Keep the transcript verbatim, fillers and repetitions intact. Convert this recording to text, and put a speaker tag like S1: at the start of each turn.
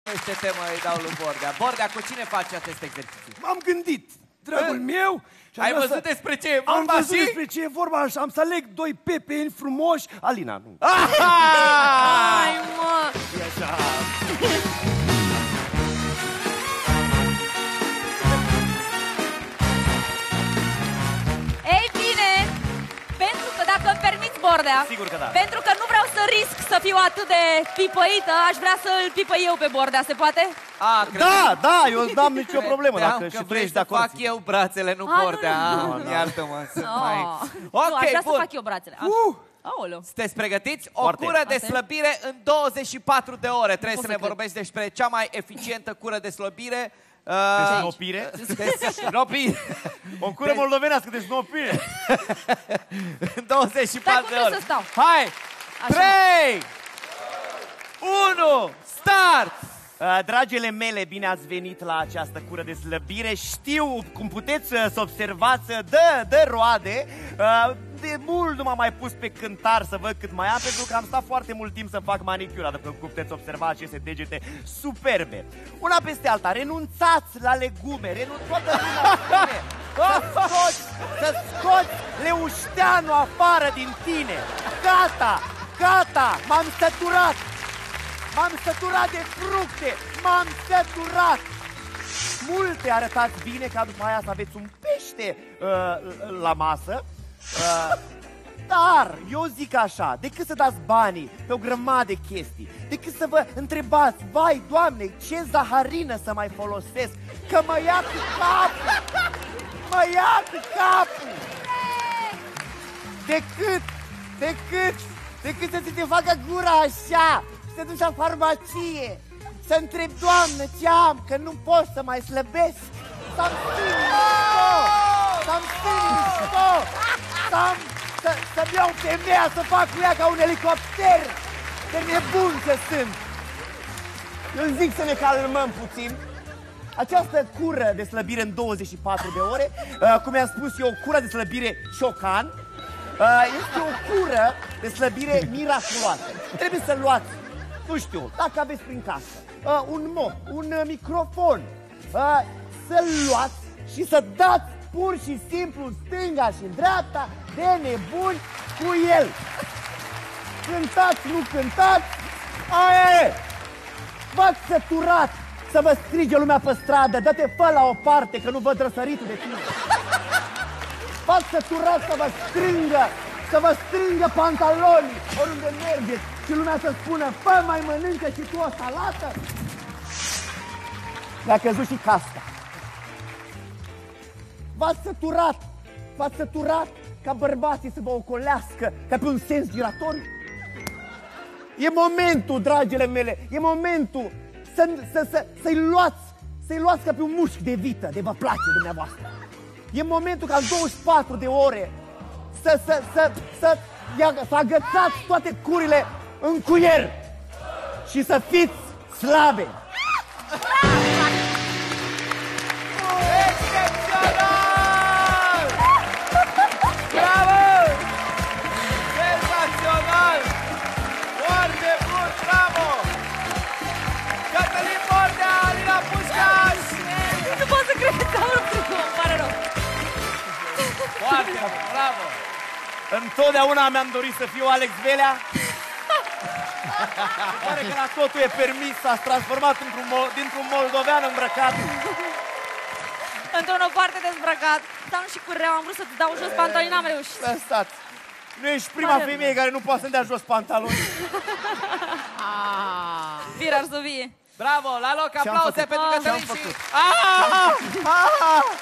S1: Este temă îi dau lui Bordea. Bordea, cu cine faci acest exercițiu?
S2: M-am gândit, dragul meu.
S1: Ai văzut să... despre ce e vorba?
S2: Am văzut
S1: și?
S2: despre ce e vorba și am să aleg doi pepeni frumoși. Alina, nu.
S3: Ai, mă!
S2: E așa.
S3: Ei bine, pentru că dacă îmi permiți, Bordea,
S2: Sigur că da.
S3: pentru că nu vreau să risc să fiu atât de pipăită, aș vrea să-l pipăi eu pe Bordea, se poate?
S1: A, cred
S2: Da, da, eu n-am nicio problemă
S1: Credeam
S2: dacă
S1: că
S2: și tu
S1: vrei
S2: ești
S1: să
S2: de acord.
S1: fac eu brațele, nu
S3: A,
S1: Bordea.
S3: nu, nu,
S1: Ah,
S2: nu.
S1: Iartă-mă, sunt
S3: Oh.
S1: mai...
S3: Nu, aș vrea
S1: bun.
S3: să fac eu brațele. Așa.
S2: Uh!
S3: Aoleu.
S1: Sunteți pregătiți? O
S2: Foarte.
S1: cură de
S3: Asta e?
S1: slăbire în douăzeci și patru de ore. Trebuie
S3: pot
S1: să
S3: să
S1: ne
S3: cred.
S1: vorbești despre cea mai eficientă cură de slăbire. Uh,
S2: Snopire?
S1: de snopire.
S2: O cură moldovenească de snopire.
S1: În douăzeci și patru
S3: cum
S1: de
S3: trebuie
S1: ore.
S3: să stau?
S1: Hai!
S3: Așa.
S1: trei, unu, start!
S2: Uh, Dragile mele, bine ați venit la această cură de slăbire. Știu, cum puteți uh, să observați, uh, dă, dă roade. Uh, De mult nu m-am mai pus pe cântar să văd cât mai am, pentru că am stat foarte mult timp să fac manicura, după cum puteți observa aceste degete superbe. Una peste alta, renunțați la legume, renunțați la legume. Să scoți, să scoți leușteanul afară din tine. Gata, gata, m-am săturat. M-am săturat de fructe, m-am săturat. Multe arătați bine ca după aia să aveți un pește uh, la masă. Uh, dar eu zic așa, decât să dați banii pe o grămadă de chestii, decât să vă întrebați, vai, Doamne, ce zaharină să mai folosesc, că mă ia cu capul, mă ia cu capul. Decât, decât, decât să ți te facă gura așa, să te duci la farmacie, să întrebi, Doamnă, ce am, că nu pot să mai slăbesc, să-mi strâng mișto, să-mi strâng mișto, să-mi, să, să-mi iau femeia să fac cu ea ca un elicopter, de nebun ce sunt. Eu zic să ne calmăm puțin. Această cură de slăbire în douăzeci și patru de ore, uh, cum i-am spus eu, cură de slăbire Ciocan, uh, este o cură de slăbire miraculoasă. Trebuie să luați, nu știu, dacă aveți prin casă, uh, un mop, un uh, microfon, uh, să-l luați și să dați pur și simplu în stânga și în dreapta de nebuni cu el. Cântați, nu cântați, aia e! V-ați săturat să vă strige lumea pe stradă, dă-te fă la o parte că nu văd răsăritul de tine. V-ați săturat să vă strângă, să vă strângă pantalonii oriunde mergeți și lumea să spună, fă, mai mănâncă și tu o salată? Mi-a căzut și casca. V-ați săturat, v-ați săturat ca bărbații să vă ocolească ca pe un sens giratoriu? E momentul, dragile mele, e momentul să, să, să, să-i luați, să-i luați ca pe un mușchi de vită, de vă place dumneavoastră. E momentul ca în douăzeci și patru de ore să, să, să, să, ia, să agățați toate curile în cuier și să fiți slabe.
S1: Excepțional! Bravo! Senzațional! Foarte bun, bravo! Cătălin Bordea, Alina Pușcaș!
S3: Nu pot să cred că am rupt tricou, îmi pare rău.
S1: Foarte bun, bravo!
S2: Întotdeauna mi-am dorit să fiu Alex Velea. Pare că la totul e permis, s-a transformat într-un mo- dintr-un moldovean îmbrăcat.
S3: Într-unul foarte dezbrăcat. Dar și cu reu, am vrut să-ți dau jos pantaloni, n-am reușit.
S2: Lăsați. Nu ești prima
S3: Pare
S2: femeie care nu poate să-mi dea jos pantaloni.
S3: Vir ar să vie.
S1: Bravo, la loc
S2: Ce-am
S1: aplauze
S2: făcut?
S1: pentru
S3: Ah.
S1: Cătălin
S2: Ce-am
S1: și...
S2: făcut?
S1: Ah! Ah!